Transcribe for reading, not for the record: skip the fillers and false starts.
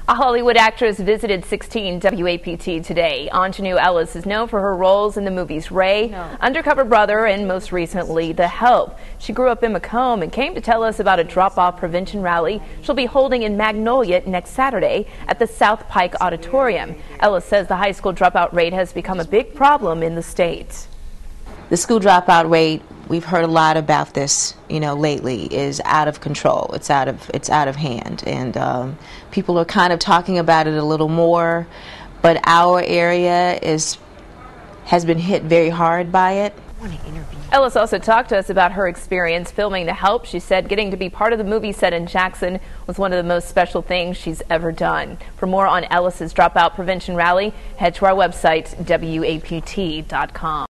A Hollywood actress visited 16 WAPT today. Aunjanue Ellis is known for her roles in the movies Ray, Undercover Brother, and most recently, The Help. She grew up in McComb and came to tell us about a drop-off prevention rally she'll be holding in Magnolia next Saturday at the South Pike Auditorium. Ellis says the high school dropout rate has become a big problem in the state. The school dropout rate, we've heard a lot about this, lately, is out of control. It's out of hand, and people are kind of talking about it a little more. But our area has been hit very hard by it. Ellis also talked to us about her experience filming The Help. She said getting to be part of the movie set in Jackson was one of the most special things she's ever done. For more on Ellis's dropout prevention rally, head to our website, WAPT.com.